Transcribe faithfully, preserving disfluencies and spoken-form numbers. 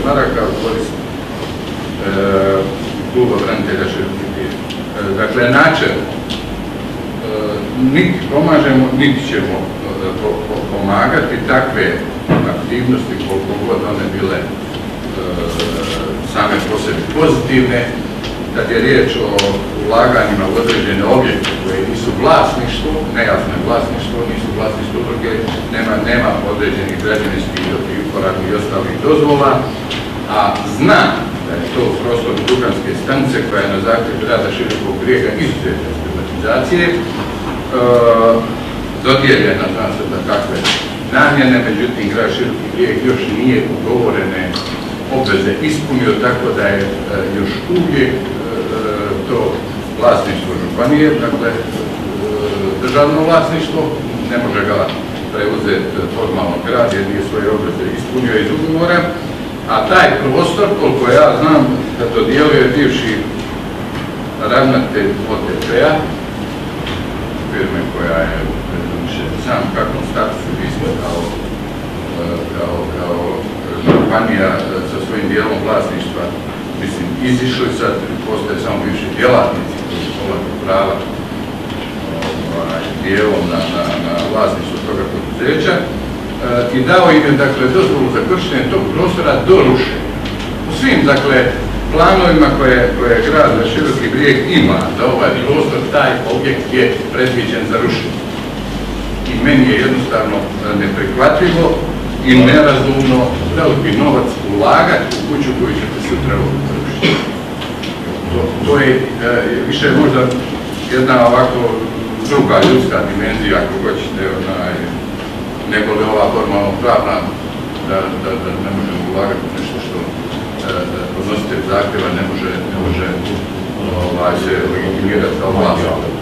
maraka u korist kluba branitelja Široki Brijeg. Dakle, načelno, niti pomažemo, niti ćemo pomagati takve aktivnosti koliko god one bile same po sebi pozitivne. Kad je riječ o ulaganjima u određene objekte koje nisu vlasništvo, nejasno je vlasništvo, nisu vlasništvo udruge, nema, nema određenih građevinskih i uporabnih i ostalih dozvola, a znam da je to u prostoru Duganske stanice koja je na zahtjev grada Širokog Brijega izuzeta iz privatizacije, e, dodijeljena, znam se da kakve namjene, međutim grad Široki Brijeg još nije ugovorene obveze ispunio, tako da je e, još uvijek e, to vlasništvo županije, dakle e, državno vlasništvo, ne može ga preuzeti formalno grad jer nije svoje obveze ispunio iz ugovora, a taj prostor, koliko ja znam, da to djeluje bivši ravnatelj O T P-a, firme koja je u sam kakvom statusu isto kao, kao, kao županija sa svojim dijelom vlasništva, mislim, izišli, sad postoje samo bivši djelatnici koji su polako prava dijelom na, na, na vlasništvo toga poduzeća i dao im je, dakle, dozvolu za korištenje tog prostora do rušenja. U svim, dakle, planovima koje, koje grad Široki Brijeg ima za ovaj prostor, taj objekt je predviđen za rušenje. I meni je jednostavno neprihvatljivo i nerazumno veliki novac ulagati u kuću koju ćete sutra rušiti. To, to je e, više možda jedna ovako druga ljudska dimenzija, ako hoćete, onaj, nego li ova formalno pravna, da, da, da ne možemo ulagati u nešto što podnositelj zahtjeva ne može, ne može ovaj, se legitimirati kao vlast.